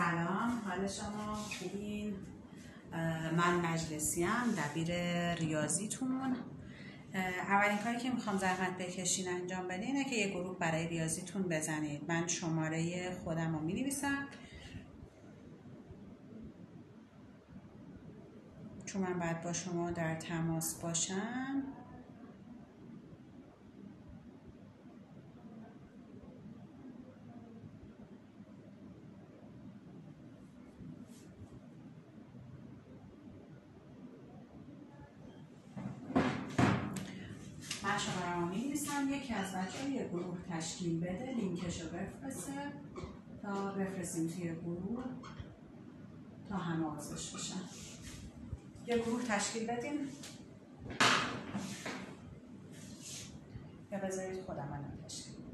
سلام، حال شما خوبین؟ من مجلسیم، دبیر ریاضیتون. اولین کاری که میخوام زحمت بکشین انجام بدین اینه که یه گروه برای ریاضیتون بزنید. من شماره خودم رو مینویسم چون من باید با شما در تماس باشم. من شماره رو می‌نویسم، یکی از بچه‌ها یه گروه تشکیل بده، لینکش رو بفرسته تا بفرستیم توی گروه تا همه عضوش بشن. یه گروه تشکیل بدیم یا بذارید خودم منم تشکیل بدم.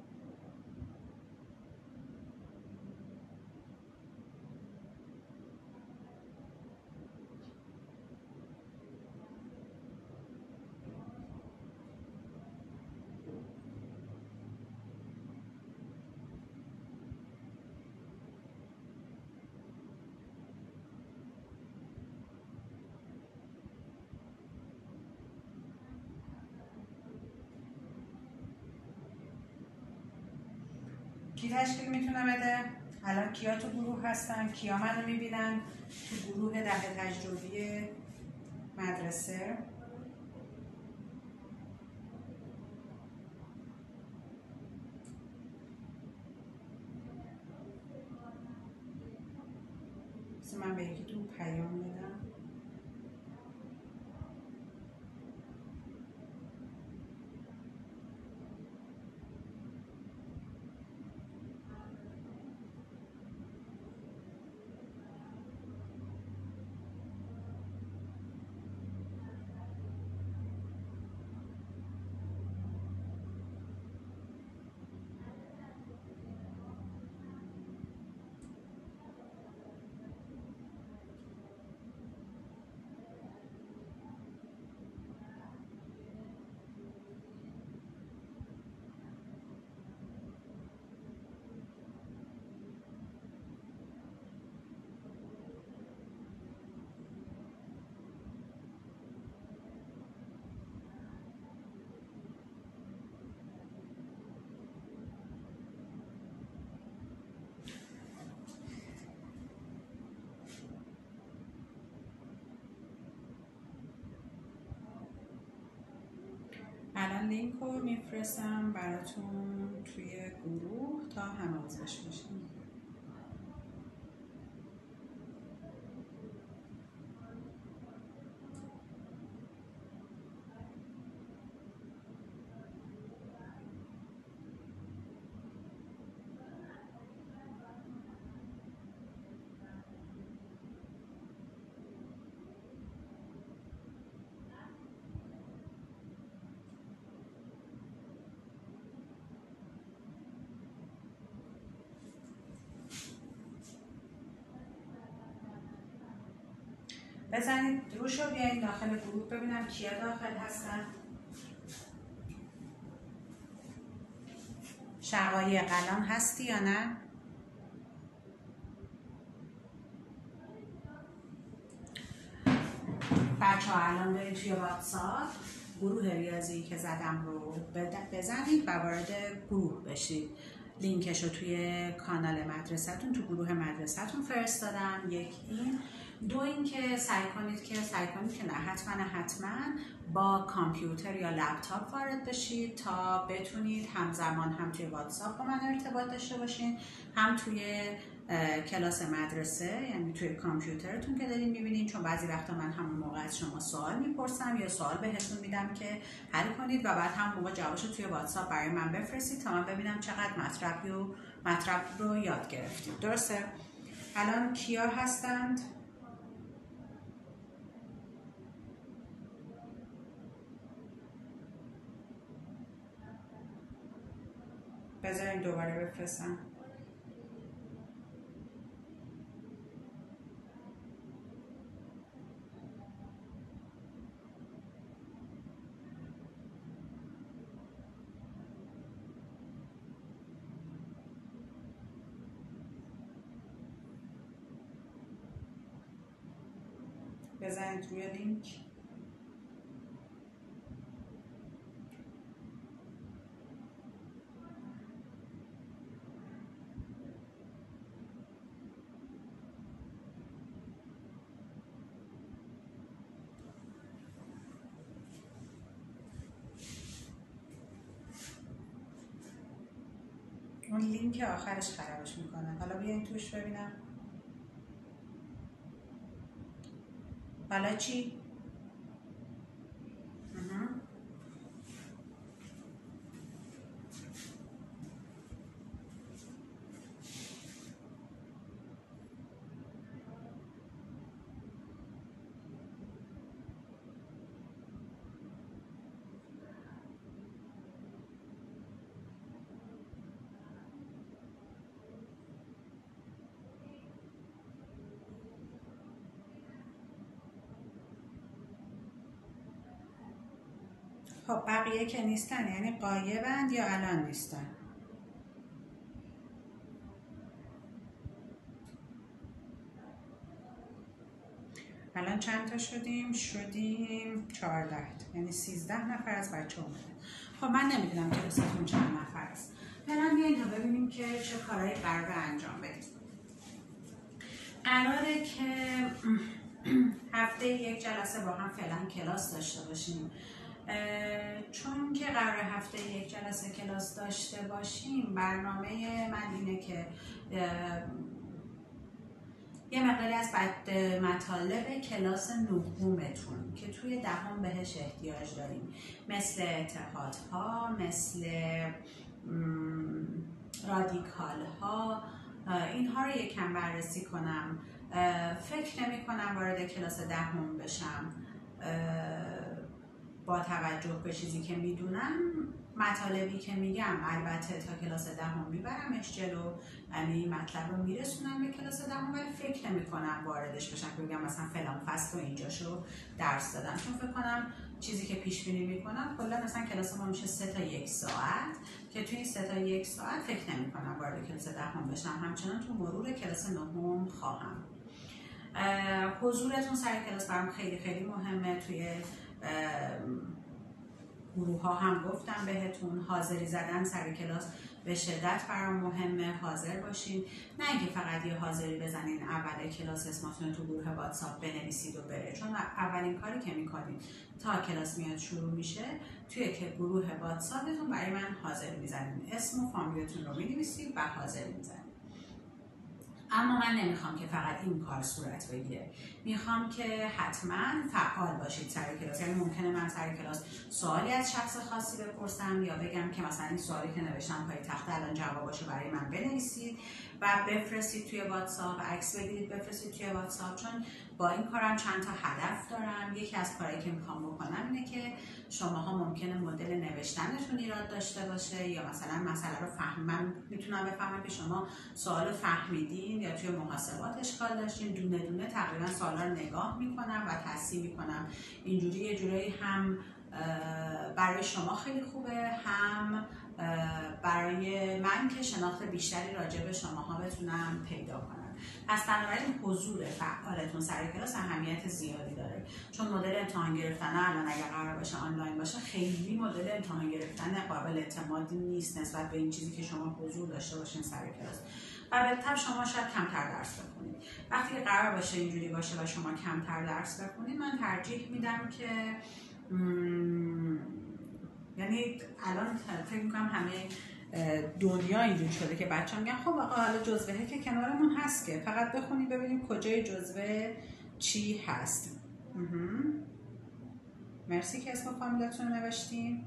کی تشکیل میتونه بده؟ الان کیا تو گروه هستن؟ کیا منو میبینن تو گروه ده تجربی مدرسه؟ بس من به یکیتون پیام بدم. الان لینک رو میفرستم براتون توی گروه تا همه عضوش بشین. بزنید روش رو، بیاین داخل گروه ببینم کیا داخل هستن. شقایق الان هستی یا نه؟ بچه ها الان برید توی واتساپ گروه ریاضی که زدم رو بزنید و وارد گروه بشید. لینکش رو توی کانال مدرسه‌تون تو گروه مدرسه‌تون فرستادم. یک این، دو این که سعی کنید که نه حتما با کامپیوتر یا لپتاپ وارد بشید تا بتونید همزمان هم توی واتساپ با من ارتباط داشته باشین، هم توی کلاس مدرسه، یعنی توی کامپیوترتون که دارین میبینین، چون بعضی وقتا من همون موقع از شما سوال میپرسم یا سوال بهتون میدم که حل کنید و بعد هم موقع جوابشو توی واتساپ برای من بفرستید تا من ببینم چقدر مطلب رو یاد گرفتید. درسته؟ الان کیا هستند؟ بذارین دوباره بفرستم. بزنید روی لینک. اون لینک آخرش خرابش میکنه. حالا بیاین توش ببینم. حالا چی؟ خب بقیه که نیستن یعنی غایبند یا الان نیستن؟ الان چند تا شدیم؟ 14 یعنی 13 نفر از بچه اومدن. خب من نمیدونم کلاستون چند نفر است. برام بیاین تا ببینیم که چه کارهایی قراره انجام بدیم. قراره که هفته یک جلسه با هم فعلا کلاس داشته باشیم. چون که قرار هفته یک جلسه کلاس داشته باشیم، برنامه من اینه که یه مقداری از مطالب کلاس نهمتون که توی دهم بهش احتیاج داریم، مثل اتحادها، مثل رادیکالها، اینها رو یکم بررسی کنم. فکر نمی کنم وارد کلاس دهم بشم با توجه به چیزی که میدونم. مطالبی که میگم البته تا کلاس دهم میبرمش جلو، یعنی مطلب رو میرسونم به کلاس دهم، ولی فکر نمی کنم واردش بشم که بگم مثلا فلان فصل رو اینجاشو درس دادم، چون فکر کنم چیزی که پیش بینی میکنم کلا مثلا کلاس ما میشه 3 تا 1 ساعت، که توی این 3 تا 1 ساعت فکر نمی کنم وارد کلاس دهم بشم. همچنان تو مرور کلاس نهم خواهم. حضورتون سر کلاس برام خیلی خیلی مهمه. توی گروه ها هم گفتم بهتون، حاضری زدن سر کلاس به شدت برام مهمه. حاضر باشین، نه اینکه فقط یه حاضری بزنین اول کلاس اسمتون تو گروه واتساپ بنویسید و بره، چون اولین کاری که میکنین تا کلاس میاد شروع میشه توی که گروه واتساپتون برای من حاضر میزنین، اسم و فامیلتون رو مینویسید و حاضر میزنین. اما من نمیخوام که فقط این کار صورت بگیره، میخوام که حتما فعال باشید سر کلاس. یعنی ممکنه من سر کلاس سوالی از شخص خاصی بپرسم یا بگم که مثلا این سوالی که نوشتم پای تخت الان جواباشو برای من بنویسید و بفرستید توی واتساپ، عکس بگیرید بفرستید توی واتساپ، چون با این کارم چند تا هدف دارم. یکی از کارهایی که میخوام بکنم اینه که شماها ممکنه مدل نوشتنتون ایراد داشته باشه یا مثلا مسئله رو من میتونم بفهمم که شما سوال فهمیدین یا توی محاسبات اشکال داشتین. دونه دونه تقریبا سوالا رو نگاه میکنم و تصحیح میکنم. اینجوری یه جورایی هم برای شما خیلی خوبه، هم برای من که شناخت بیشتری راجع به شماها بتونم پیدا کنم. پس بنابراین حضور فعالتون سر کلاس اهمیت زیادی داره، چون مدل امتحان گرفتن الان اگر قرار باشه آنلاین باشه خیلی مدل امتحان گرفتن قابل اعتمادی نیست نسبت به این چیزی که شما حضور داشته باشین سر کلاس. و بهتر شما شاید کمتر درس بخونید. وقتی قرار باشه اینجوری باشه و شما کمتر درس بخونید، من ترجیح میدم که یعنی الان فکر میکنم همه دنیا اینجور شده که بچه‌ها میگن خب آقا حالا جزوه که کنارمون هست که فقط بخونیم ببینیم کجای جزوه چی هست. مرسی که اسم فامیلتون رو نوشتیم.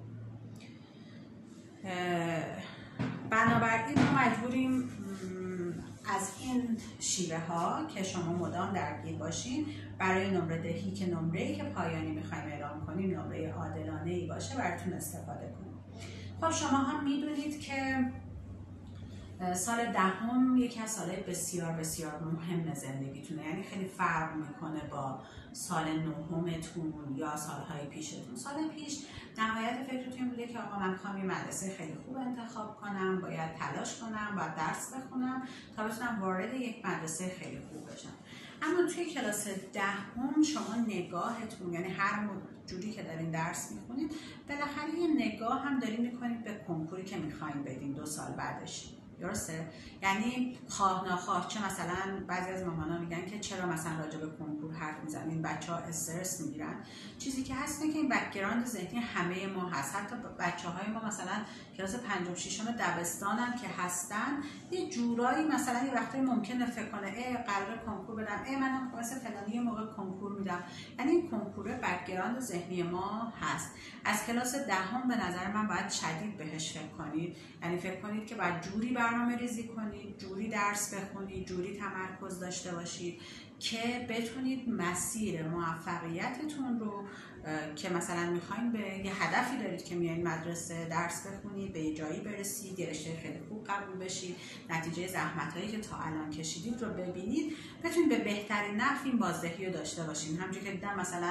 بنابراین ما مجبوریم از این شیوه ها که شما مدام درگیر باشین برای نمره دهی که نمره‌ای که پایانی میخوایم اعلام کنیم نمره عادلانه‌ای باشه براتون استفاده کنیم. خب شما هم میدونید که سال دهم یکی از سالهای بسیار بسیار مهم زندگیتونه، یعنی خیلی فرق میکنه با سال نهمتون یا سالهای پیشتون. سال پیش نهایت فکرتون بوده که آقا من میخوام یه مدرسه خیلی خوب انتخاب کنم، باید تلاش کنم، باید درس بخونم تا بتونم وارد یک مدرسه خیلی خوب بشم. اما توی کلاس دهم شما نگاهتون، یعنی هر جوری که دارین درس میخونید بالاخره یه نگاه هم دارین میکنید به کنکوری که میخواین بدین 2 سال بعدش. درسته؟ یعنی خواه ناخواه، چه مثلا بعضی از مامانا میگن که چرا مثلا راجع به کنکور حرف میزنین، بچه‌ها استرس میگیرن. چیزی که هست اینه که این بک‌گراند ذهنی همه ما هست. حتی بچه‌های ما مثلا کلاس 5 و 6 دبستان هم که هستن یه جورایی مثلا یه وقتی ممکنه فکر کنه قراره کنکور بدم، منم مثلا فلانی یه موقع کنکور میدم. یعنی این کنکور بک‌گراند ذهنی ما هست. از کلاس دهم به نظر من باید شدید بهش فکر کنید. یعنی فکر کنید که باید جوری برنامه ریزی کنید، جوری درس بخونید، جوری تمرکز داشته باشید که بتونید مسیر موفقیتتون رو که مثلا میخواین به یه هدفی دارید که میایین مدرسه درس بخونید، به یه جایی برسید، یه رشته خیلی خوب قبول بشید، نتیجه زحمتایی که تا الان کشیدید رو ببینید، بتونید به بهترین نحو این بازدهی رو داشته باشید. همونجوری که دیدم مثلا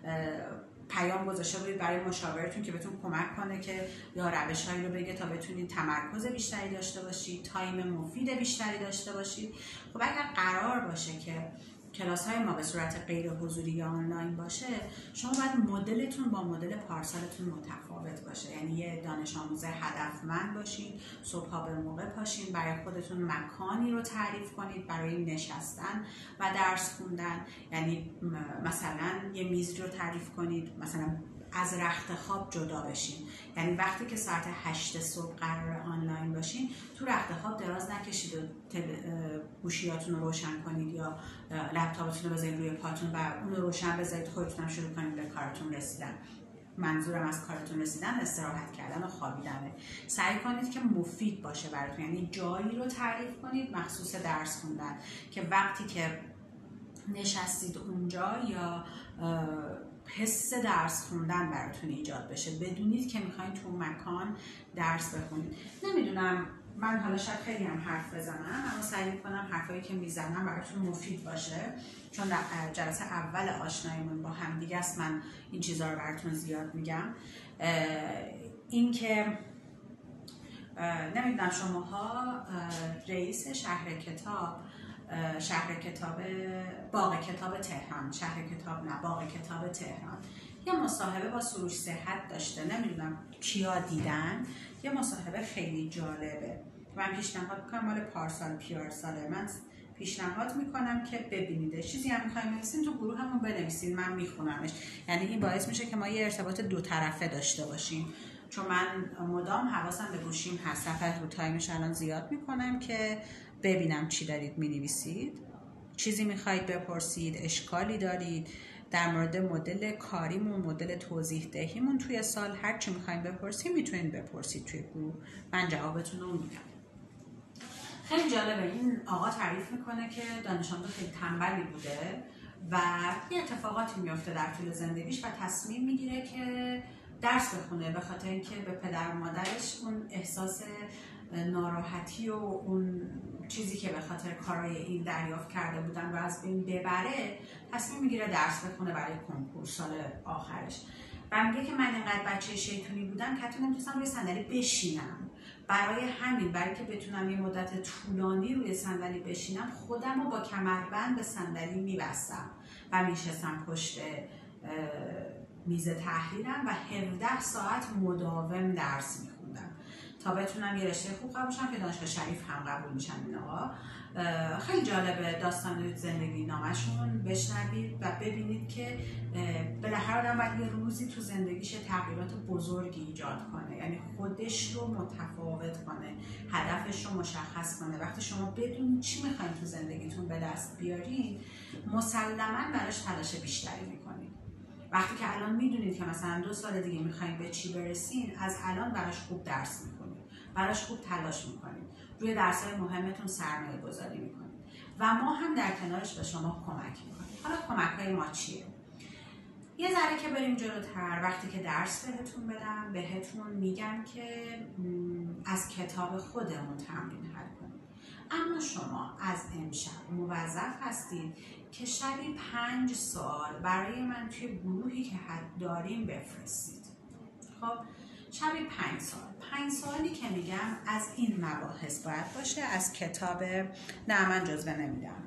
پیام گذاشته بودید برای مشاورتون که بهتون کمک کنه که یا روش‌هایی رو بگه تا بتونید تمرکز بیشتری داشته باشید، تایم مفید بیشتری داشته باشید. خب اگر قرار باشه که کلاس‌های ما به صورت غیر حضوری یا آنلاین باشه، شما باید مدلتون با مدل پارسالتون متفاوت باشه. یعنی یه دانش آموز هدفمند باشید، صبح‌ها به موقع پاشین، برای خودتون مکانی رو تعریف کنید برای نشستن و درس خوندن. یعنی مثلا یه میز رو تعریف کنید، مثلا از رخت خواب جدا بشین. یعنی وقتی که ساعت 8 صبح قرار آنلاین باشین، تو رخت خواب دراز نکشید و گوشیاتون رو روشن کنید یا لپتاپتون رو بذارید روی پاتون و اون رو روشن بذارید، خودتون هم شروع کنید به کارتون رسیدن. منظورم از کارتون رسیدن استراحت کردن و خوابیدنه. سعی کنید که مفید باشه براتون، یعنی جایی رو تعریف کنید مخصوص درس خوندن که وقتی که نشستید اونجا یا حس درس خوندن براتون ایجاد بشه، بدونید که میخواین تو مکان درس بخونید. نمیدونم، من حالا شاید خیلی هم حرف بزنم، اما سعی میکنم حرفایی که میزنم براتون مفید باشه، چون در جلسه اول آشناییمون با هم دیگه است من این چیزا رو براتون زیاد میگم. این که نمیدونم شماها رئیس باغ کتاب تهران، باغ کتاب تهران یه مصاحبه با سروش صحت داشته. نمیدونم کیا دیدن، یه مصاحبه خیلی جالبه. من پیشنهاد میکنم، مال پارسال پیارساله، من پیشنهاد میکنم که ببینید. چیزی هم میخوایم بنویسین تو گروه همون بنویسین، من میخونمش. یعنی این باعث میشه که ما یه ارتباط 2 طرفه داشته باشیم، چون من مدام حواسم به گوشیم هست. صفحه رو تایمش الان زیاد میکنم که ببینم چی دارید مینویسید، چیزی میخواید بپرسید، اشکالی دارید در مورد مدل کاریمون، مدل توضیح دهیمون توی سال، هر چی میخواید بپرسید میتونید بپرسید توی گروه، من جوابتون رو میدم. خیلی جالبه، این آقا تعریف میکنه که دانش آموز خیلی تنبلی بوده و یه اتفاقاتی میفته در طول زندگیش و تصمیم میگیره که درس بخونه، به خاطر اینکه به پدر و مادرش اون احساس ناراحتی و اون چیزی که به خاطر کارهای این دریافت کرده بودن رو از بین ببره، تصمیم میگیره درس بخونه برای کنکور سال آخرش. و میگه که من اینقدر بچه شیطونی بودم که حتی نمیتونستم روی صندلی بشینم. برای همین، برای که بتونم یه مدت طولانی روی صندلی بشینم، خودم رو با کمربند به صندلی میبستم و میشستم پشت میز تحریرم و 17 ساعت مداوم درس میخوندم تا بتونم یه رشته خوب قبول شم که دانشگاه شریف هم قبول میشن این آقا. خیلی جالبه داستان زندگی نامشون، بشنوید و ببینید که بالاخره آدم باید یه روزی تو زندگیش تغییرات بزرگی ایجاد کنه، یعنی خودش رو متفاوت کنه، هدفش رو مشخص کنه. وقتی شما بدونید چی میخواین تو زندگیتون به دست بیارین، مسلماً براش تلاش بیشتری میکنید. وقتی که الان میدونید که مثلا 2 سال دیگه میخواین به چی برسین، از الان براش خوب درس میکنید، براش خوب تلاش میکنید، روی درس‌های مهمتون سرمایه گذاری میکنید و ما هم در کنارش به شما کمک میکنیم. حالا کمک‌های ما چیه؟ یه ذره که بریم جلوتر، وقتی که درس بهتون بدم بهتون میگم که از کتاب خودمون تمرین حل کنید. اما شما از امشب موظف هستید که شبی 5 سوال برای من توی گروهی که داریم بفرستید. خب شبی 5 سوال. 5 سوالی که میگم از این مباحث باید باشه. از کتاب نه من جزوه نمیدم،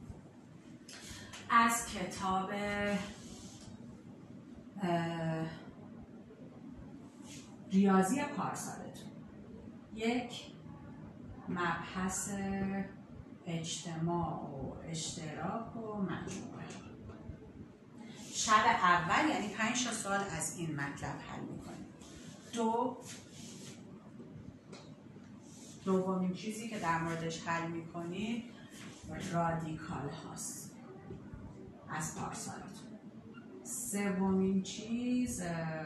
از کتاب ریاضی پارسالتون. یک مبحث اجتماع و اشتراک و مجموعه. شب اول یعنی 5 سوال از این مطلب حل میکنیم. دومین چیزی که در موردش حل میکنید رادیکال هاست از پارسالتون. سومین چیز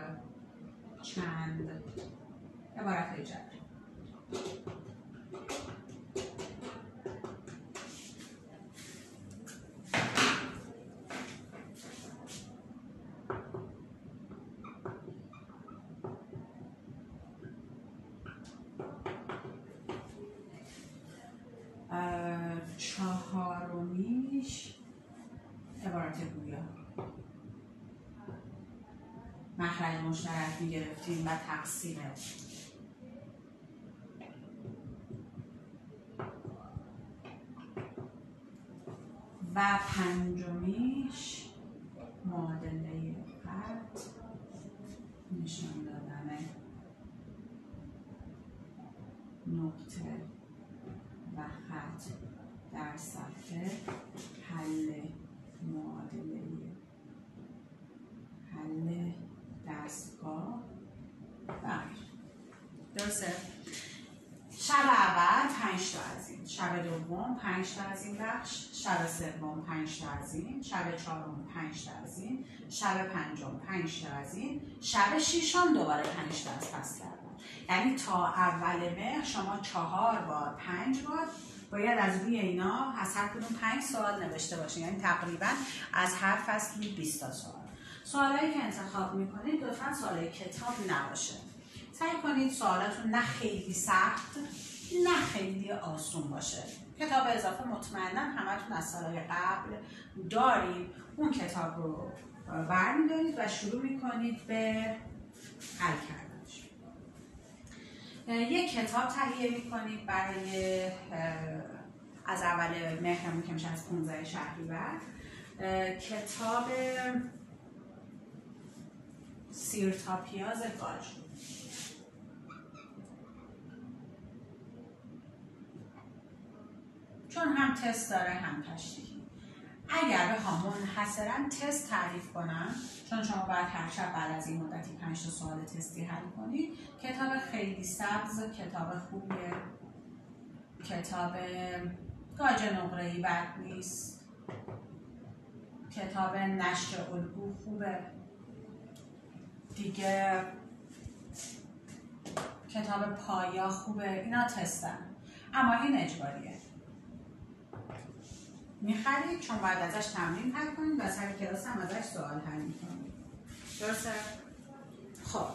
چند عبارت جبری. چهارمیش عبارت گویا. مخرج مشترک میگرفتیم و تقسیم. و پنجمیش معادله خط نشان دادن نقطه و خط در صفحه، حل معادله، حل دستگاه و غیره. درسته؟ شب اول 5 تا از این، شب دوم 5 تا از این بخش، شب سوم 5 تا از این، شب چهارم 5 تا از این، شب پنجم 5 تا از این، شب ششم دوباره 5 تا از پس کردن. یعنی تا اول مهر شما 4 بار 5 بار باید از روی اینا از هر کدوم 5 سوال نوشته باشین. یعنی تقریبا از هر فصلی 20 تا سوال. سوالایی که انتخاب میکنید لطفا سوالای کتاب نباشه. سعی کنید سوالاتون نه خیلی سخت نه خیلی آسون باشه. کتاب اضافه مطمئنا همتون از سالهای قبل دارید. اون کتاب رو برمی‌دارید و شروع میکنید به حل کردنش. یک کتاب تهیه میکنید برای از اول مهرمون که میشه از 15 شهریور. کتاب سیر تا پیاز گاج. چون هم تست داره هم تشریحی. اگر بخوام منحصرا تست تعریف کنم، چون شما باید هر شب بعد از این مدتی 5 تا سوال تستی حل کنید، کتاب خیلی سبز کتاب خوبیه. کتاب گاج نقره‌ای بد نیست. کتاب نشر الگو خوبه. دیگه کتاب پایا خوبه. اینا تستن، اما این اجباریه. میخرید چون باید ازش تمرین حل کنید و سر کلاس هم ازش سوال حل میکنید. درسته؟ خب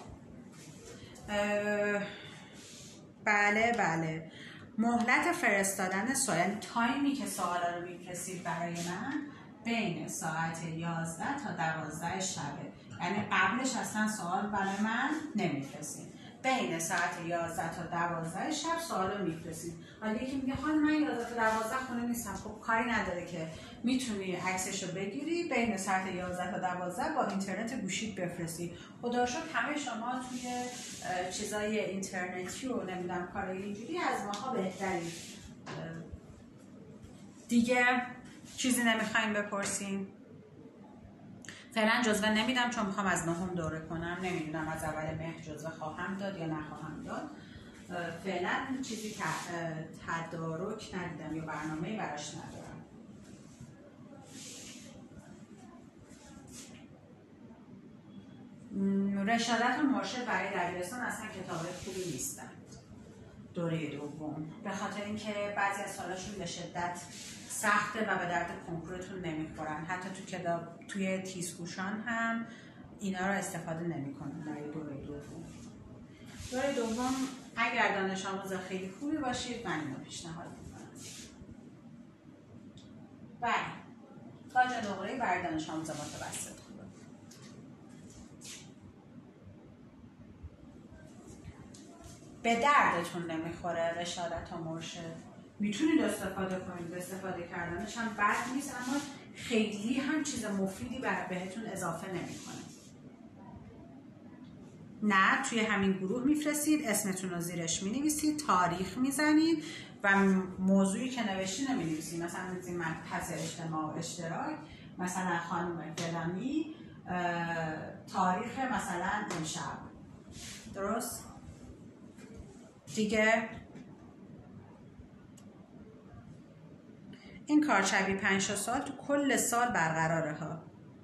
بله مهلت فرستادن سوال، یعنی تایمی که سوالا رو میفرستید برای من بین ساعت 11 تا 12 شبه. یعنی قبلش اصلا سوال برای من نمیفرستید. بین ساعت 11 تا 12 شب سوال رو میفرستید. حالا یکی میگه خانم من 11 تا 12 خونه نیستم. خب کاری نداره که میتونی عکسش رو بگیری بین ساعت 11 تا 12 با اینترنت گوشیت بفرستی. خدا رو شکر همه شما توی چیزای اینترنتی و نمیدونم کارای اینجوری از ماها بهتری. دیگه چیزی نمیخوایم بپرسیم؟ فعلا جزوه نمیدم چون میخوام از 9 دوره کنم. نمیدونم از اول مهر جزوه خواهم داد یا نخواهم داد. فعلا چیزی تدارک ندیدم یا برنامه‌ای براش ندارم. رشادت و مرشد برای دبیرستان اصلا کتاب خوبی نیستند. دوره دوم، به خاطر اینکه بعضی از سوالاشون به شدت سخته و به درد کنکورتون نمیخورن. حتی تو کتاب توی تیزهوشان هم اینا رو استفاده نمیکنن برای دوره دوم. دوره دوم اگر دانش آموز خیلی خوبی باشید من اینو پیشنهاد میکنم. بله، تاج نقره‌ای برای دانش آموز متوسط خوبه. به دردتون نمیخوره رشادت و مرشد، میتونید استفاده کنید، استفاده کردنش هم بد نیست، اما خیلی هم چیز مفیدی بهتون اضافه نمیکنه. نه، توی همین گروه میفرستید، اسمتون رو زیرش مینویسید، تاریخ میزنید و موضوعی که نوشتی نمینویسید. مثلا میگید مبحث اجتماع و اشتراک، مثلا خانم فلانی تاریخ مثلا امشب، درست؟ دیگه این کار شبیه 5 سال تو کل سال برقراره ها.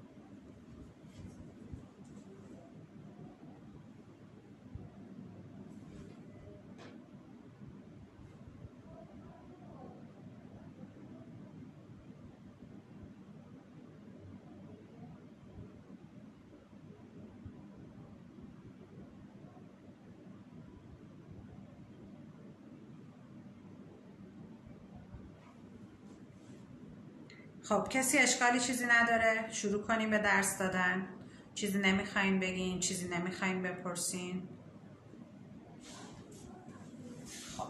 خب کسی اشکالی چیزی نداره؟ شروع کنیم به درس دادن. چیزی نمیخواین بگین؟ چیزی نمیخواین بپرسین؟ خب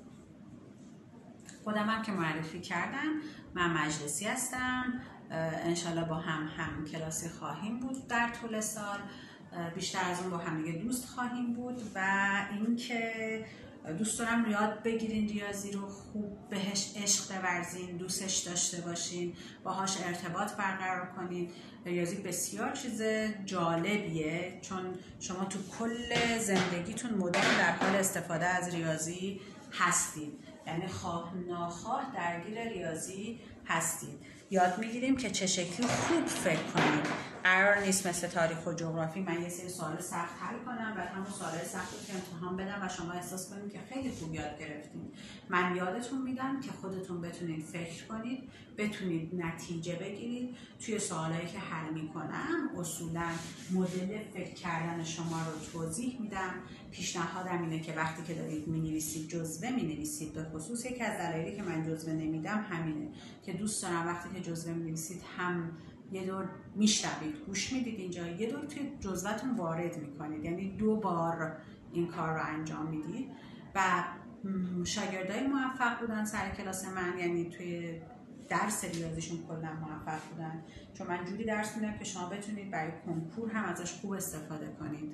خودم هم که معرفی کردم، من مجلسی هستم. انشالله با هم کلاسی خواهیم بود در طول سال. بیشتر از اون با هم دیگه دوست خواهیم بود و اینکه دوست دارم یاد بگیرین ریاضی رو، خوب بهش عشق بورزین، دوستش داشته باشین، باهاش ارتباط برقرار کنین. ریاضی بسیار چیز جالبیه، چون شما تو کل زندگیتون مدام در حال استفاده از ریاضی هستید، یعنی خواه ناخواه درگیر ریاضی هستید. یاد میگیریم که چه شکلی خوب فکر کنیم. قرار نیست مثل تاریخ و جغرافی من یه سری سوال سخت حل کنم و همون سوال سخت رو که امتحان بدم و شما احساس کنید که خیلی خوب یاد گرفتید. من یادتون میدم که خودتون بتونید فکر کنید، بتونید نتیجه بگیرید. توی سوالایی که حل میکنم اصولا مدل فکر کردن شما رو توضیح میدم. پیشنهادم اینه که وقتی که دارید مینویسید جزوه مینویسید. به خصوص یکی از دلایلی که من جزوه نمیدم همینه که دوست دارم وقتی که جزوه مینویسید هم یه دور میشنوید، گوش میدید اینجا، یه دور توی جزوه‌تون وارد میکنید، یعنی 2 بار این کار رو انجام میدید. و شاگردای موفق بودن سر کلاس من، یعنی توی درس ریاضیشون کلا موفق بودن، چون من جوری درس میدم که شما بتونید برای کنکور هم ازش خوب استفاده کنید.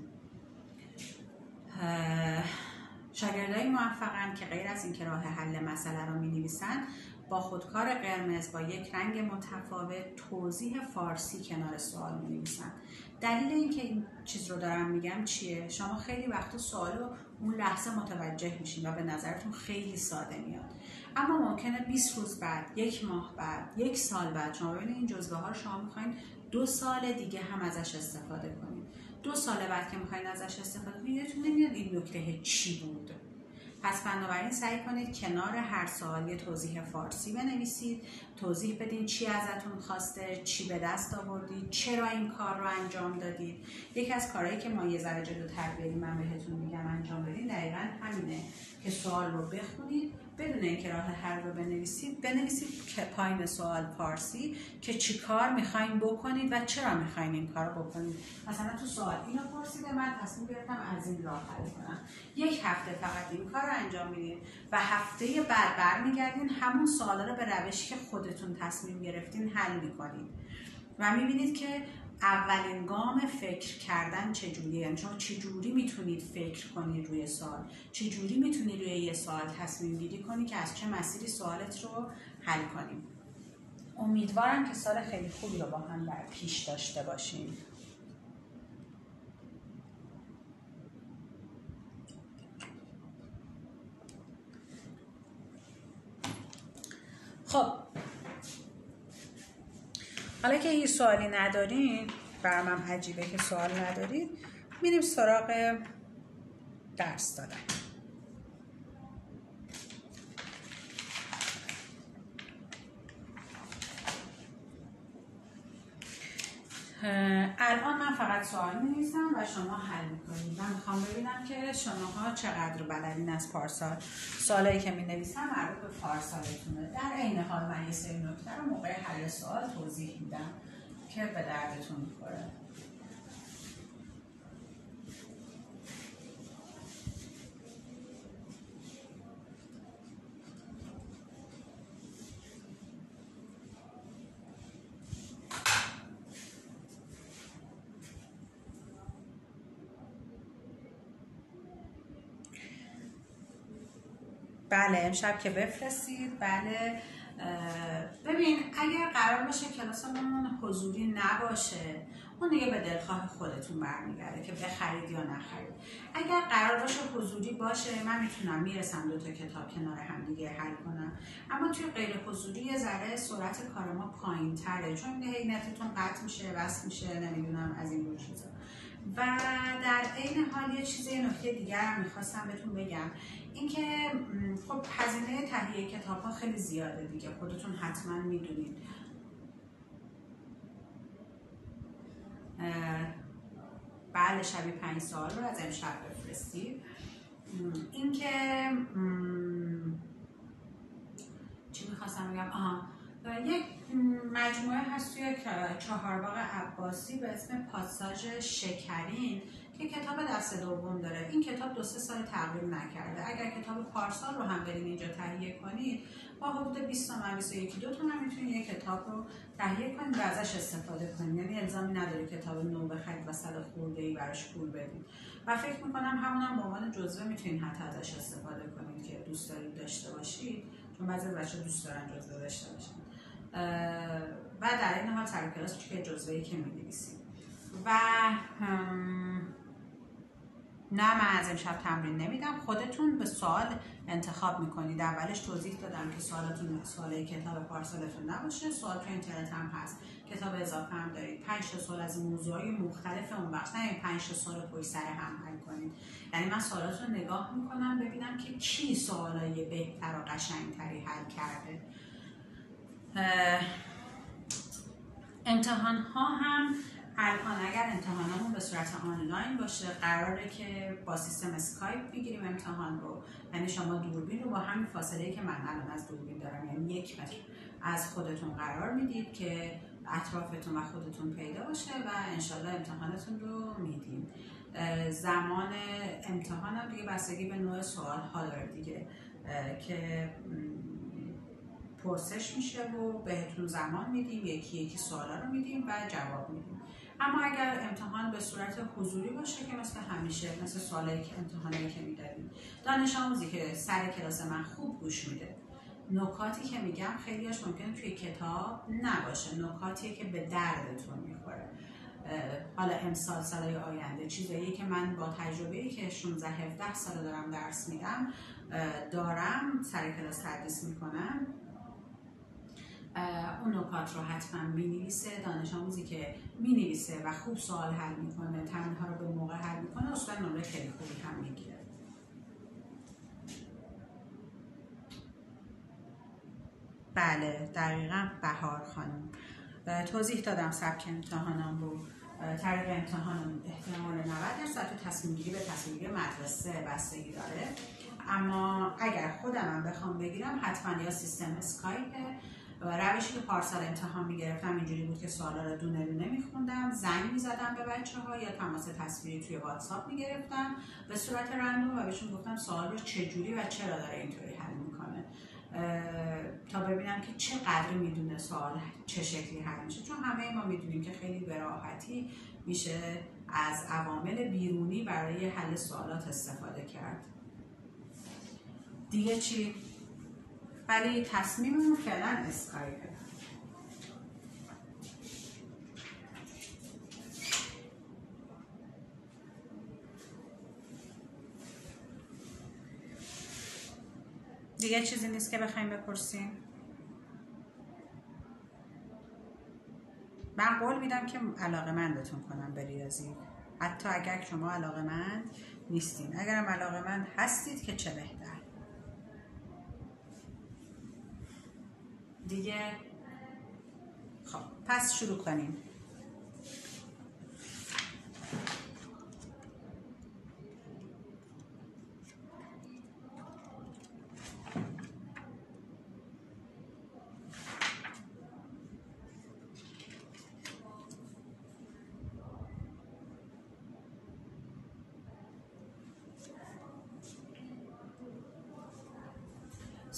شاگردای موفقن که غیر از اینکه راه حل مسئله رو مینویسن، با خودکار قرمز با یک رنگ متفاوت توضیح فارسی کنار سوال می‌نویسن. دلیل اینکه این چیز رو دارم میگم چیه؟ شما خیلی وقتا سوال رو اون لحظه متوجه میشین و به نظرتون خیلی ساده میاد، اما ممکنه 20 روز بعد، 1 ماه بعد، 1 سال بعد شما ببینید این جزوه ها رو شما میخواین 2 سال دیگه هم ازش استفاده کنید. 2 سال بعد که میخواین ازش استفاده کنید یادتون نمیاد این نکته چی بود. پس بنابراین سعی کنید کنار هر سوال یه توضیح فارسی بنویسید، توضیح بدین چی ازتون خواسته، چی به دست آوردید، چرا این کار رو انجام دادید. یکی از کارهایی که ما یه ذره جلوتر بریم من بهتون میگم انجام بدین دقیقاً همینه که سوال رو بخونید، بدون اینکه راه حل رو بنویسید که پایین سوال فارسی که چی کار میخواین بکنید و چرا میخواین این کار رو بکنید. مثلا تو سوال اینو پرسیده، من تصمیم گرفتم از این راه حل کنم. 1 هفته فقط این کار رو انجام میدید و هفته بعد برمیگردین همون سوالا رو به روشی که خودتون تصمیم گرفتین حل میکنید و میبینید که اولین گام فکر کردن چجوریه، یعنی شما چجوری میتونید فکر کنید روی سوال، چجوری میتونید روی یه سوال تصمیم گیری کنید که از چه مسیری سوالت رو حل کنیم. امیدوارم که سال خیلی خوبی رو با هم در پیش داشته باشیم. خب حالا که هیچ سوالی ندارین، برام عجیبه که سوال ندارید، میریم سراغ درس دادن. الان من فقط سوال می‌نویسم و شما حل می‌کنید. من می‌خوام ببینم که شماها چقدر بلدین از پارسال. سوالایی که می‌نویسم مربوط به پارسالتونه. در عین حال من یه سری نکته رو موقع حل سوال توضیح میدم که به دردتون می‌خوره. بله امشب که بفرستید. بله ببین اگر قرار باشه کلاسمون حضوری نباشه اون دیگه به دلخواه خودتون برمیگرده که بخرید یا نخرید. اگر قرار باشه حضوری باشه من میتونم میرسم 2 تا کتاب کنار هم دیگه حل کنم، اما توی غیر حضوری یه ذره سرعت کار ما پایین تره چون هی نتتون قطع میشه وصل میشه نمیدونم از این چیزا. و در عین حال یه نکته دیگر هم میخواستم بهتون بگم اینکه خب هزینه تهیه کتاب ها خیلی زیاده دیگه، خودتون حتما میدونید. بله شبیه 5 سال رو از امشب بفرستید. اینکه چی میخواستم بگم؟ یک مجموعه هست توی چهارباغ عباسی به اسم پاساژ شکرین که کتاب دست دوم داره. این کتاب 2-3 سال تغییر نکرده. اگر کتاب پارسال رو هم برین اینجا تهیه کنید با حدود 20 تومن 21 تومن میتونید یک کتاب رو تهیه کنید و ازش استفاده کنید. یعنی الزامی نداره کتاب نو بخرید و 100 خورده‌ای براش پول بدید. و فکر میکنم همونم به عنوان جزوه میتونید حتی ازش استفاده کنید که دوست دارید داشته باشید، چون بعضی بچه‌ها دوست دارن جزوه داشته باشن. و در این حال سر کلاس که جزوه‌ای که می‌نویسید. و نه من از امشب تمرین نمیدم، خودتون به سوال انتخاب میکنید. اولش توضیح دادم که سوالاتون سوال کتاب پارسالتون نباشه، سوال تو اینترنت هم هست، کتاب اضافه هم دارید. 5 تا سوال از موضوعای مختلف اون بخش، نه 5 تا سوال پشت سر هم حل کنید. یعنی من سوالاتون نگاه میکنم ببینم که کی سوالای بهتر و قشنگتری حل کرده. امتحان ها هم الان اگر امتحانمون به صورت آنلاین باشه قراره که با سیستم اسکایپ میگیریم امتحان رو. یعنی شما دوربین رو با همین فاصله‌ای که من الان از دوربین دارم، یعنی 1 متر از خودتون قرار میدید که اطرافتون و خودتون پیدا باشه و انشالله امتحانتون رو میدیم. زمان امتحان هم دیگه بستگی به نوع سوال ها داره دیگه که پرسش میشه و بهتون زمان میدیم، یکی سوالا رو میدیم و جواب میدیم. اما اگر امتحان به صورت حضوری باشه که مثل همیشه، مثل سوالایی که امتحانایی که میدادیم، دانش آموزی که سر کلاس من خوب گوش میده، نکاتی که میگم خیلیاش ممکنه توی کتاب نباشه، نکاتیه که به دردتون میخوره. حالا امسال سالهای آینده چیزایی که من با تجربه‌ای که 16-17 سال دارم درس میدم دارم سر کلاس تدریس میکنم، اون نکات رو حتما می‌نویسه. دانش آموزی که می‌نویسه و خوب سوال حل میکنه، تمرین‌ها رو به موقع حل میکنه، اصلا نمره خیلی خوبی هم میگیره. بله دقیقاً بهار خانم. توضیح دادم سبک امتحانم رو، طریق امتحانم احتمال 90% تصمیم گیری به تصمیم گیری مدرسه بستگی داره. اما اگر خودم بخوام بگیرم حتما یا سیستم اسکایپ، روشی که پارسال امتحان میگرفتم اینجوری بود که سوالا رو دونه دونه میخوندم، زنگ میزدم به بچه‌ها یا تماس تصویری توی واتساپ میگرفتم به صورت رندوم و بهشون گفتم سوال رو چجوری و چرا داره اینطوری حل میکنه تا ببینم که چقدر میدونه سوال چه شکلی حل میشه، چون همه ما میدونیم که خیلی به راحتی میشه از عوامل بیرونی برای حل سوالات استفاده کرد. دیگه چی؟ ولی تصمیممون فعلا اسکایپه. دیگه چیزی نیست که بخوایم بپرسیم؟ من قول میدم که علاقه‌مندتون کنم به ریاضی، حتی اگر شما علاقه‌مند نیستین. اگرم علاقه‌مند هستید که چه بهتر. دیگه خب پس شروع کنیم.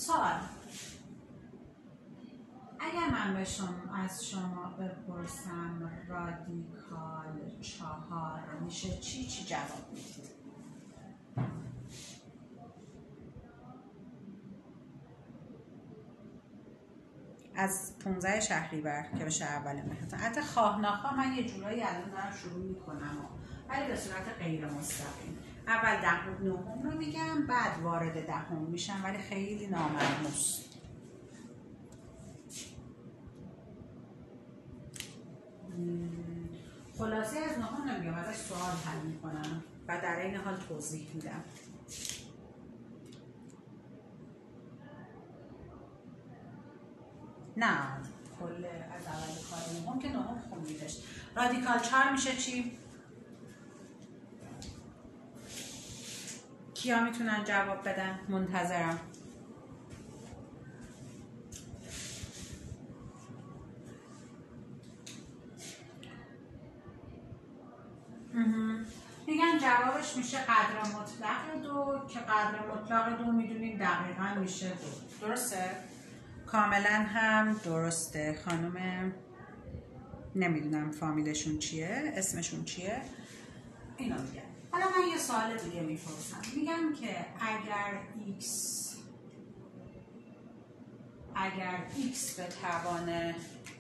سوال، اگر من از شما بپرسم رادیکال 4 میشه چی جواب میدید؟ از 15 شهریور که بشه اول مهر. حتی خواه ناخواه من یه جورایی الان دارم شروع میکنم ولی به صورت غیر مستقیم. اول 10 و 9 رو میگم، بعد وارد 10 میشم، ولی خیلی ناملموس. خلاصه از 9 نمیگم، ازش سوال حل میکنم و در این حال توضیح میدم. نه کل از اول کار 9 که 9 خوندیدش. رادیکال 4 میشه چی؟ کیا میتونن جواب بدن؟ منتظرم. میگن جوابش میشه قدر مطلق 2 که قدر مطلق 2 میدونیم دقیقا میشه 2. درسته؟ کاملا هم درسته. خانم نمیدونم فامیلشون چیه، اسمشون چیه، اینا میگن. حالا من یه سوال دیگه میپرسم، میگم که اگر x به توان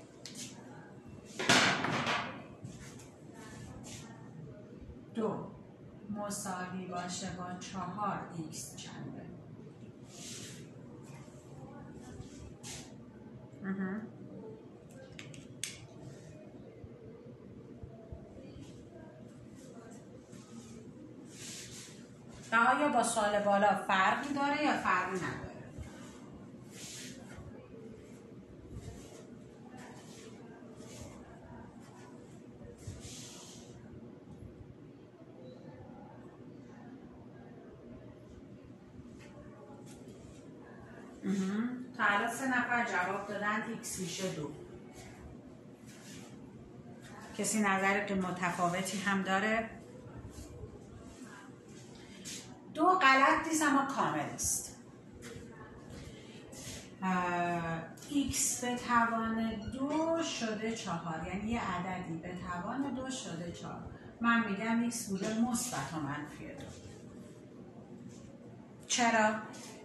2 مساوی باشه با 4x چنده؟ آیا با سوال بالا فرقی داره یا فرقی نداره؟ تا الان 3 نفر جواب دادن x میشه 2. کسی نظر که متفاوتی هم داره؟ 2 غلط نیست اما کامل است. x به توان 2 شده 4، یعنی یه عددی به توان 2 شده 4. من میگم x بوده مثبت و منفی 2. چرا؟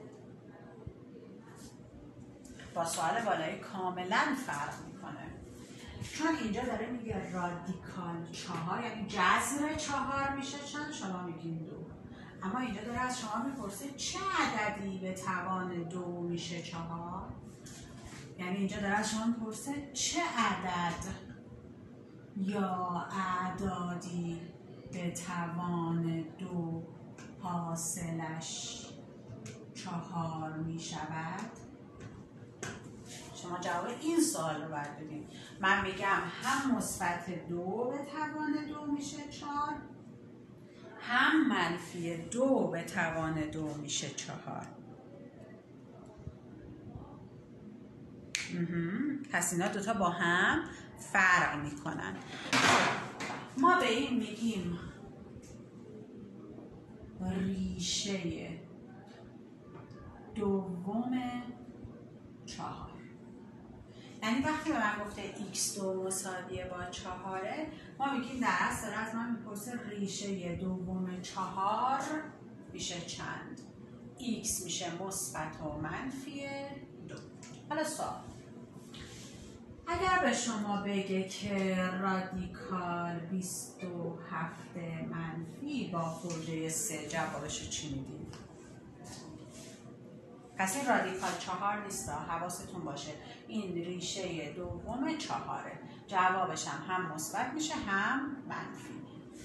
با سوال بالایی کاملا فرق میکنه، چون اینجا داره میگه رادیکال 4 یعنی جذر 4 میشه چند؟ شما میگین 2. اما اینجا داره از شما میپرسه چه عددی به توان 2 میشه 4؟ یعنی اینجا داره از شما میپرسه چه عدد یا اعدادی به توان 2 حاصلش 4 میشود؟ شما جواب این سوال رو باید بدین. من میگم هم مثبت 2 به توان 2 میشه 4، هم منفی 2 به توان 2 میشه 4. پس اینا دوتا با هم فرق میکنن. ما به این میگیم ریشه دوم 4. یعنی وقتی به من گفته x2 مساویه با 4، ما میگیم در اصل داره از من میپرسه ریشه دوم 4 میشه چند؟ x میشه مثبت و منفی 2. حالا سوال، اگر به شما بگه که رادیکال 27 منفی با فرضیه 3 جوابش چی میدیم؟ پس این رادیکال 4 نیست، حواستون باشه این ریشه دوم 4، جوابش هم مثبت میشه هم منفی.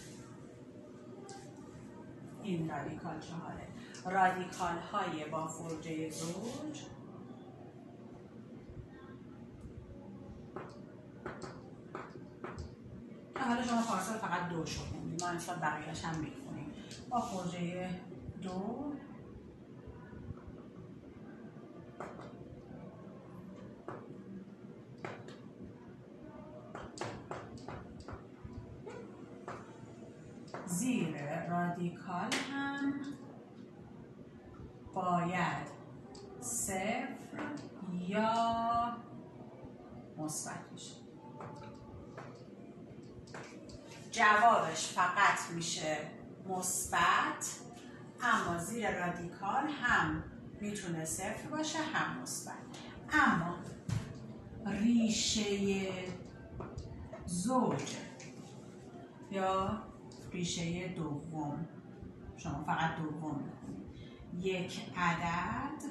این رادیکال 4 رادیکال های با فرضیه زوج حالا شما پارسال فقط 2 شو خوندیم، ما امسال بقیه‌اش هم میخونیم. با فرضیه 2 زیر رادیکال هم باید صفر یا مثبت میشه. جوابش فقط میشه مثبت، اما زیر رادیکال هم میتونه صفر باشه هم مثبت. اما ریشه زوج یا ریشه دوم، شما فقط دوم میکنید، یک عدد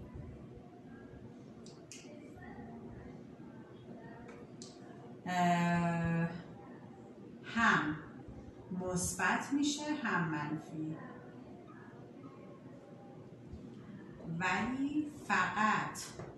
هم مثبت میشه هم منفی، ولی فقط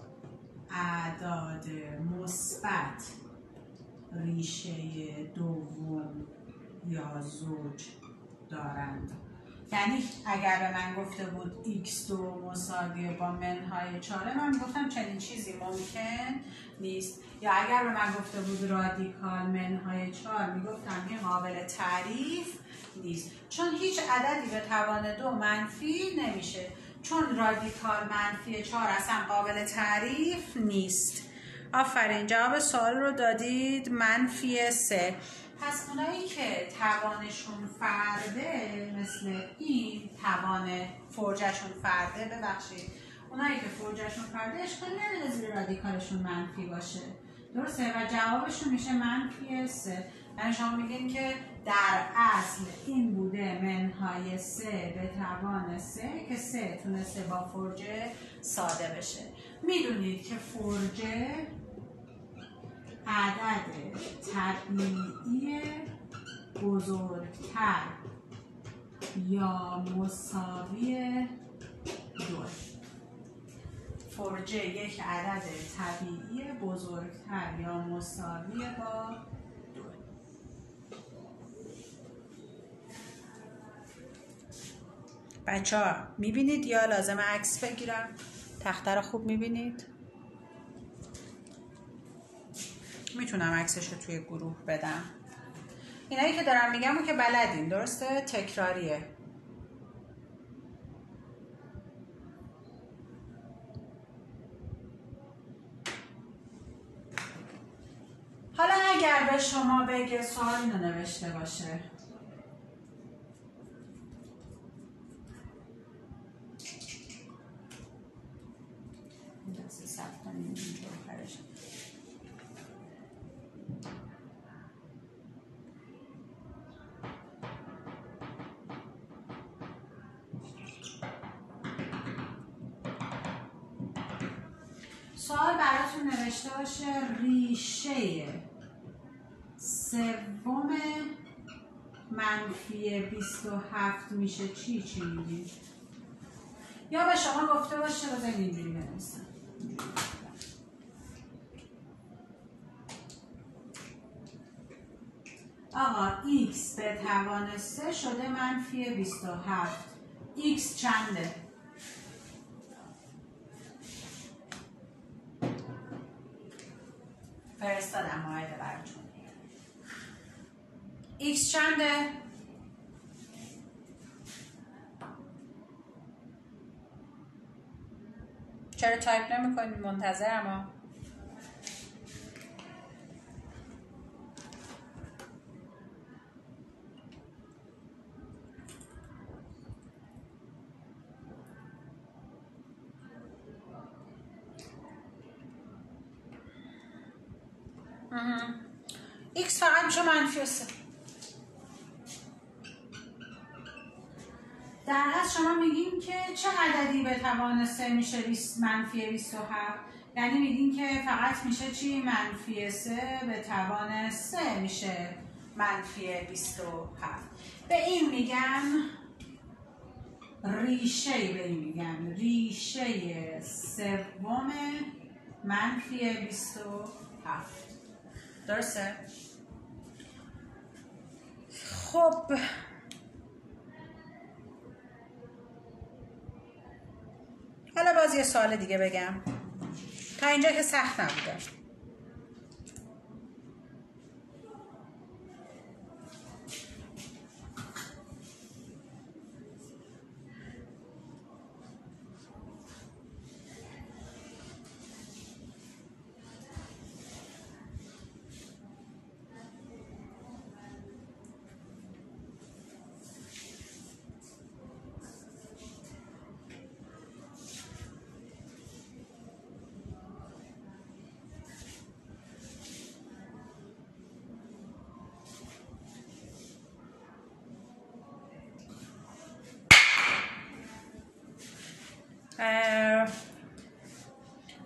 اعداد مثبت ریشه دوم یا زوج دارند. یعنی اگر به من گفته بود x2 مساوی با منهای 4، من گفتم چنین چیزی ممکن نیست. یا اگر به من گفته بود رادیکال منهای 4، میگفتم این قابل تعریف نیست، چون هیچ عددی به توان 2 منفی نمیشه، چون رادیکال منفی 4 اصلا قابل تعریف نیست. آفرین، جواب سوال رو دادید، منفی 3. پس اونایی که توانشون فرده، مثل این توان فرجشون فرده، ببخشید اونایی که فرجشون فرده اشکال نداره زیر رادیکالشون منفی باشه، درسته؟ و جوابشون میشه منفی 3. یعنی شما میگین که در اصل این بوده منهای 3 به توان 3 که 3 تونسته با فرجه ساده بشه. میدونید که فرجه عدد طبیعی بزرگتر یا مساوی 2. فرجه یک عدد طبیعی بزرگتر یا مساوی با 2. بچه ها میبینید یا لازم عکس بگیرم؟ تخته رو خوب میبینید؟ میتونم عکسش رو توی گروه بدم. اینایی که دارم میگم و که بلدین، درسته؟ تکراریه. حالا اگر به شما بگه سوال اینو نوشته باشه، سوال براتون نوشته باشه ریشه سوم منفی 27 میشه چی میگید؟ یا به شما گفته باشه بذارید اینجوری بنویسم، آقا x به توان 3 شده منفی 27. x چنده؟ فرستادم مایده براتون. x چنده؟ چرا تایپ نمی کنید؟ منتظرم. x فقط میشه منفی 3. در اصل شما میگین که چه عددی به توان 3 میشه منفی 27؟ یعنی میگین که فقط میشه چی؟ منفی 3 به توان 3 میشه منفی 27. به این میگن ریشه، به این میگن ریشه سوم منفی 27. درسته؟ خب حالا باز یه سوال دیگه بگم، تا اینجا که سخت نبوده.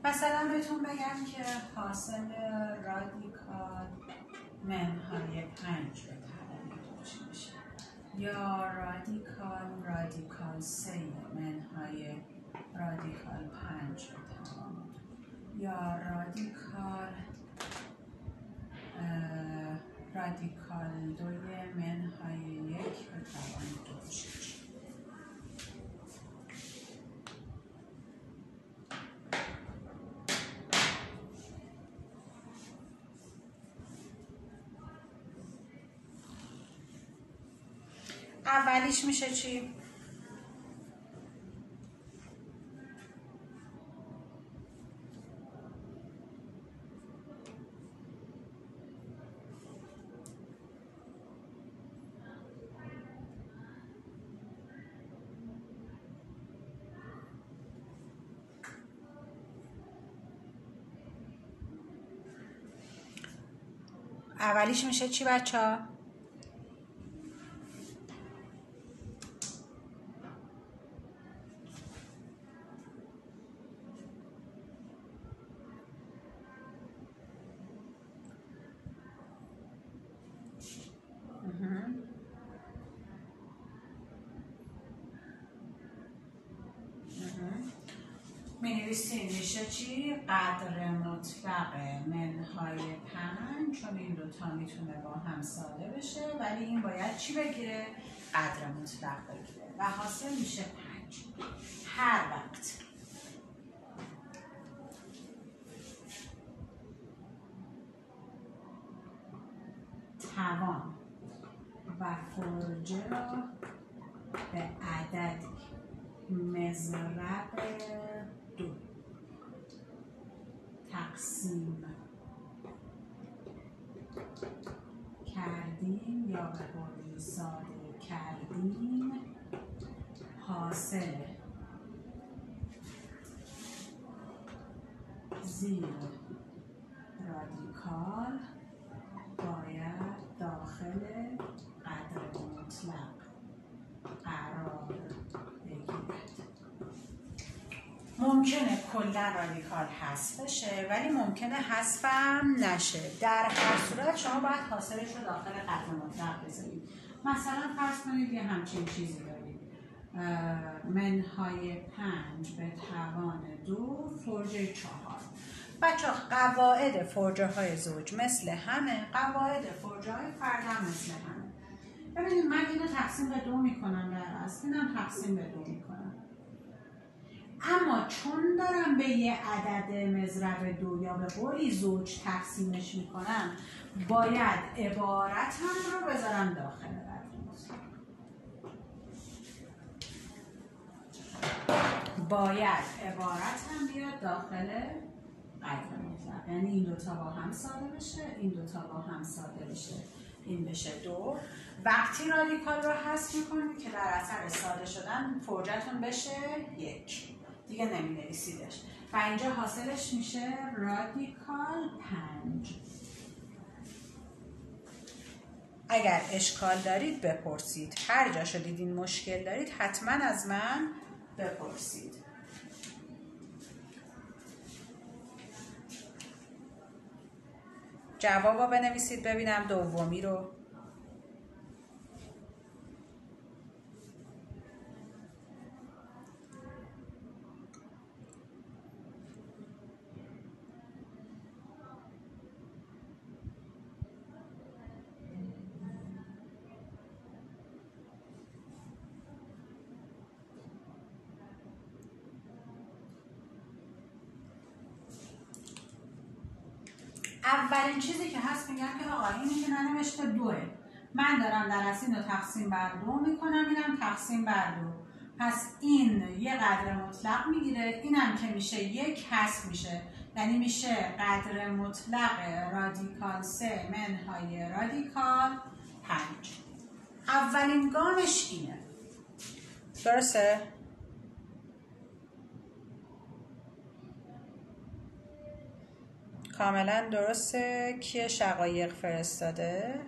مثلا بهتون بگم که حاصل رادیکال منهای 5 به توان 2 چی میشه، یا رادیکال 3 منهای رادیکال 5 به توان 2، یا رادیکال 2 منهای 1 به توان 2 میشه. اولیش میشه چی؟ اولیش میشه چی بچه ها؟ می نویسیم میشه چی؟ قدر مطلق منهای 5، چون این دوتا میتونه با هم ساده بشه، ولی این باید چی بگیره؟ قدر مطلق بگیره و حاصل میشه 5. هر وقت توان و فرجه را به عددی مضرب 2 تقسیم کردیم یا به قولی ساده کردیم، حاصل زیر رادیکال باید داخل قدر مطلق قرار بگیرد. ممکنه کلا رادیکال حذف بشه، ولی ممکنه حذفم نشه. در هر صورت شما باید حاصلش رو داخل قدر مطلق بذارید. مثلا فرض کنید یه همچین چیزی دارید، منهای 5 به توان 2 فرجه 4. بچه قواعد فرجه های زوج مثل همه، قواعد فرجه های فرد هم مثل همه. ببینید من اینو تقسیم به 2 میکنم، در اصل اینم تقسیم به 2 میکنم، اما چون دارم به یه عدد مضرب 2 یا به قولی زوج تقسیمش میکنم، باید عبارتم رو بذارم داخل قدر مطلق. باید عبارتم بیاد داخل قدر مطلق، یعنی این دوتا با هم ساده بشه، این دوتا با هم ساده بشه، این بشه 2. وقتی رادیکال رو حذف میکنید که در اثر ساده شدن فرجتون بشه 1، دیگه نمی نویسیدش و اینجا حاصلش میشه رادیکال 5. اگر اشکال دارید بپرسید، هر جا شدید این مشکل دارید حتما از من بپرسید. جوابا بنویسید ببینم دومی رو. اولین چیزی که هست میگم که آقا اینی که ننوشته 2، من دارم در اصل اینو تقسیم بر 2 میکنم، اینم تقسیم بر 2، پس این یه قدر مطلق میگیره، اینم که میشه 1 حذف میشه، یعنی میشه قدر مطلق رادیکال 3 منهای رادیکال 5. اولین گامش اینه، درسته؟ کاملا درسته. کیه شقایق فرستاده؟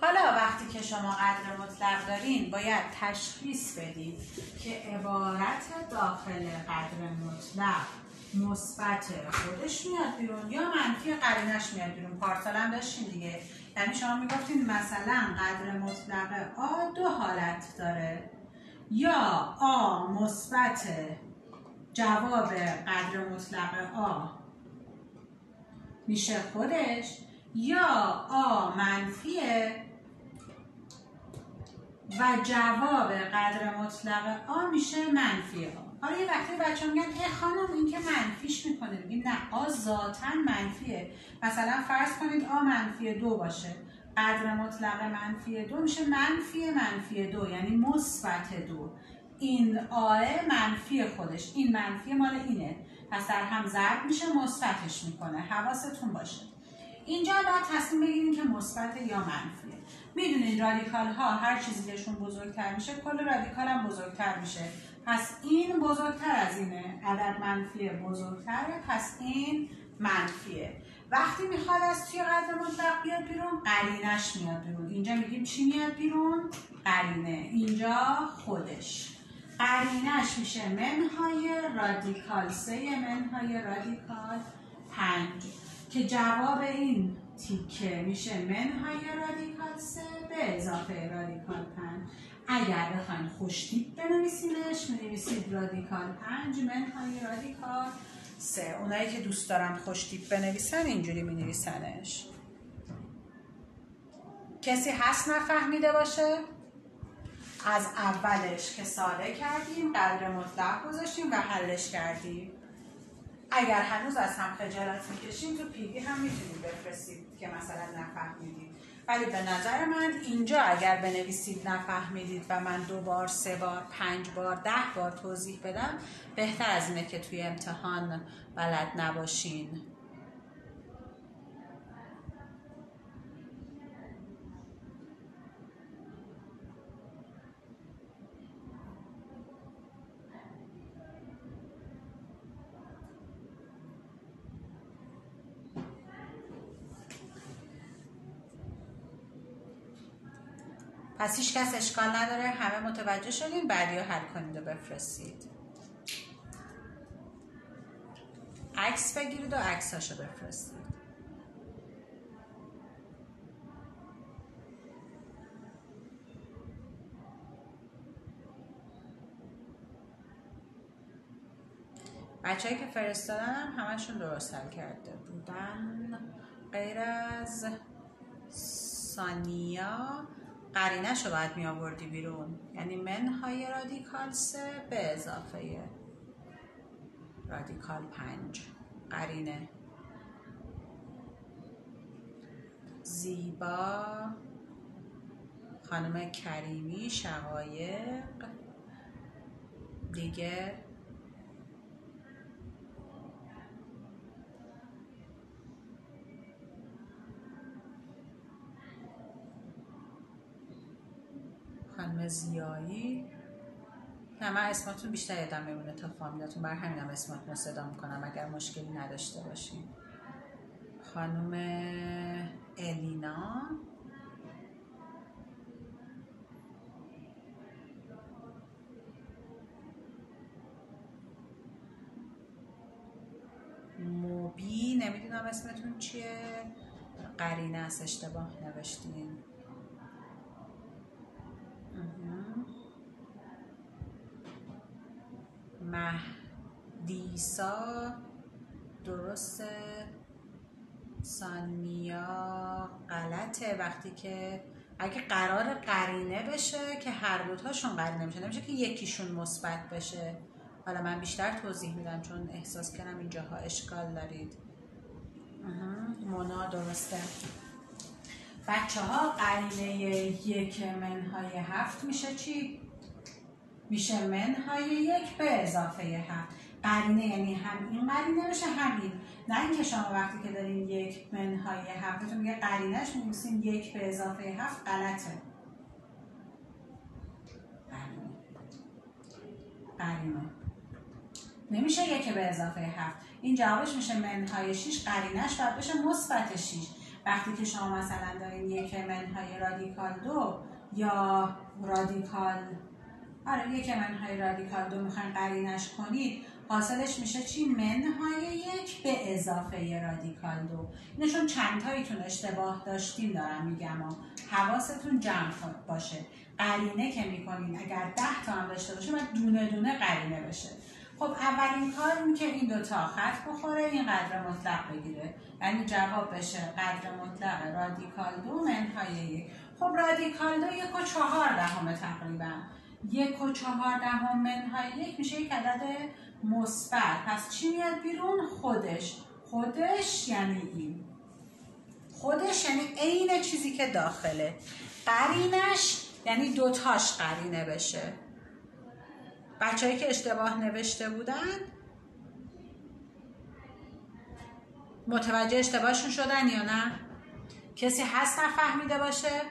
حالا وقتی که شما قدر مطلق دارین باید تشخیص بدید که عبارت داخل قدر مطلق مثبت خودش میاد بیرون یا منفی قرینش میاد بیرون. پارسال هم داشتیم دیگه، یعنی شما میگفتین مثلا قدر مطلق آ دو حالت داره، یا آ مثبت جواب قدر مطلق آ میشه خودش، یا آ منفیه و جواب قدر مطلق آ میشه منفی آ. حالا یه وقتی بچه ها میگن ای خانم این که منفیش میکنه، میگیم نه، آ ذاتاً منفیه. مثلا فرض کنید آ منفی 2 باشه، قدر مطلق منفی 2 میشه منفی 2، یعنی مثبت 2. این آه منفی خودش، این منفی مال اینه، پس در هم ضرب میشه مثبتش میکنه. حواستون باشه اینجا باید تصمیم بگیریم که مثبت یا منفیه. میدونین رادیکال ها هر چیزی بهشون بزرگتر میشه کل رادیکال هم بزرگتر میشه، پس این بزرگتر از اینه، عدد منفی بزرگتره، پس این منفیه. وقتی میخواد از توی قدر مطلق بیاد بیرون قرینش میاد بیرون. اینجا میگیم چی میاد بیرون؟ قرینه. اینجا خودش قرینش میشه منهای رادیکال 3 منهای رادیکال 5 که جواب این تیکه میشه منهای رادیکال 3 به اضافه رادیکال 5. اگر بخواین خوشتیپ بنویسینش می‌نویسید رادیکال 5 منهای رادیکال 3. اونایی که دوست دارن خوشتیپ بنویسن اینجوری می‌نویسنش. کسی هست نفهمیده باشه؟ از اولش که ساده کردیم قدر مطلق گذاشتیم و حلش کردیم. اگر هنوز از هم خجالت میکشیم تو پیدی هم میتونید بفرستید که مثلا نفهمیدید، ولی به نظر من اینجا اگر بنویسید نفهمیدید و من 2 بار 3 بار 5 بار 10 بار توضیح بدم بهتر از اینه که توی امتحان بلد نباشین. پس هیچ کس اشکال نداره، همه متوجه شدین؟ بعدی رو حل کنید و بفرستید. عکس بگیرید و عکساشو بفرستید. بچه‌ای که فرستادن هم همشون درست حل کرده بودن غیر از ثانیا. قرینش رو باید می آوردی بیرون، یعنی منهای رادیکال 3 به اضافه رادیکال 5 قرینه. زیبا، خانم کریمی، شقایق دیگه. خانم زیایی. همه اسماتون بیشتر یادم میمونه تا فامیلاتون، بر همینم اسماتون رو صدا میکنم اگر مشکلی نداشته باشین. خانم الینا، موبی، نمیدونم اسمتون چیه، قرینه است اشتباه نوشتین. مهدیسا درسته. ثانیا غلطه. وقتی که اگه قرار قرینه بشه که هر دوتاشون قرینه میشه، نمیشه که یکیشون مثبت بشه. حالا من بیشتر توضیح میدم چون احساس کنم اینجاها اشکال دارید. مونا درسته. بچه ها قرینه 1 منهای 7 میشه چی؟ میشه منهای 1 به اضافه 7. قرینه یعنی هم این قرینه بشه هم این، نه اینکه شما وقتی که دارین 1 منهای 7 بهتون میگه قرینهش می‌نویسین 1 به اضافه 7 غلطه. قرینه نمیشه 1 به اضافه 7. این جوابش میشه منهای 6، قرینهش باید بشه مثبت 6. وقتی که شما مثلا دارین یک منهای رادیکال 2 یا رادیکال یک منهای رادیکال 2 میخواین قرینش کنید، حاصلش میشه چی؟ منهای 1 به اضافه رادیکال 2. اینه چون چند تاییتون اشتباه داشتین دارم میگم حواستون جمع باشه. قرینه که میکنین اگر 10 تا هم داشته باشه باید دونه دونه قرینه بشه. خب اولین کار این که این دوتا خط بخوره، این قدر مطلق بگیره، یعنی جواب بشه قدر مطلق رادیکال 2 منهای 1. خب رادیکال 2 1/4 تقریبا، 1/4 منهای 1 میشه یک عدد مثبت. پس چی میاد بیرون؟ خودش یعنی این، خودش یعنی عین چیزی که داخله. قرینش یعنی دوتاش قرینه بشه. بچه‌هایی که اشتباه نوشته بودن متوجه اشتباهشون شدن یا نه؟ کسی هست نفهمیده باشه؟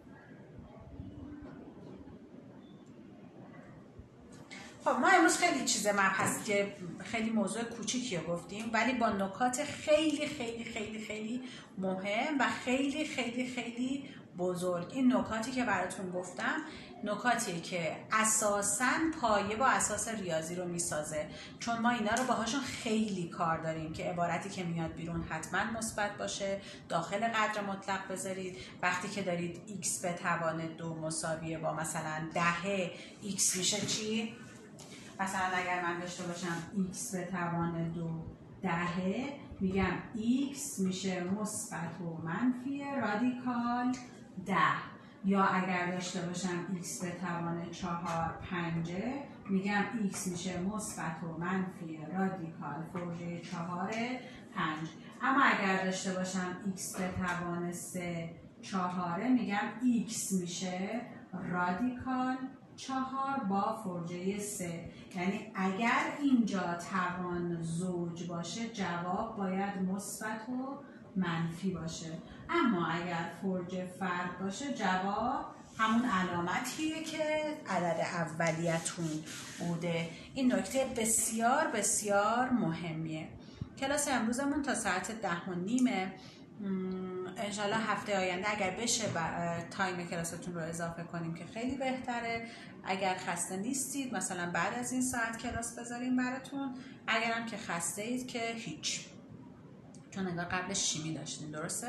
خب ما امروز خیلی چیز مبحث که خیلی موضوع کوچیکی رو گفتیم، ولی با نکات خیلی خیلی خیلی خیلی مهم و خیلی خیلی خیلی بزرگ. این نکاتی که براتون گفتم نکاتیه که اساساً پایه با اساس ریاضی رو میسازه، چون ما اینا رو باهاشون خیلی کار داریم که عبارتی که میاد بیرون حتما مثبت باشه، داخل قدر مطلق بذارید. وقتی که دارید x به توان 2 مساویه با مثلا 10 x میشه چی؟ مثلا اگر من داشته باشم x به توان 2 10 میگم x میشه مثبت و منفی رادیکال 10. یا اگر داشته باشم x به توان 4 5 میگم x میشه مثبت و منفی رادیکال فوریه 4 5. اما اگر داشته باشم x به توان 3 4 میگم x میشه رادیکال 4 با فرجه 3. یعنی اگر اینجا توان زوج باشه جواب باید مثبت و منفی باشه، اما اگر فرجه فرد باشه جواب همون علامتیه که عدد اولیتون بوده. این نکته بسیار بسیار مهمیه. کلاس امروزمون تا ساعت 10:30. انشالله هفته آینده اگر بشه تایم کلاستون رو اضافه کنیم که خیلی بهتره. اگر خسته نیستید مثلا بعد از این ساعت کلاس بذاریم براتون، اگرم که خسته اید که هیچ، چون انگار قبلش شیمی داشتیم. درسته؟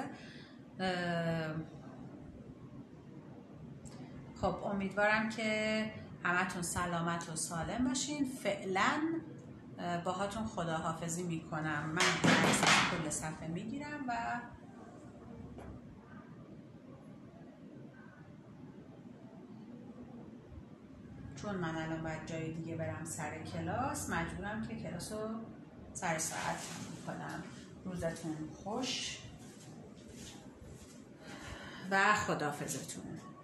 خب امیدوارم که همتون سلامت و سالم باشین. فعلا باهاتون خداحافظی میکنم. من کل صفحه میگیرم و چون من الان باید جای دیگه برم سر کلاس، مجبورم که کلاس رو سر ساعت میکنم. روزتون خوش و خداحافظتون.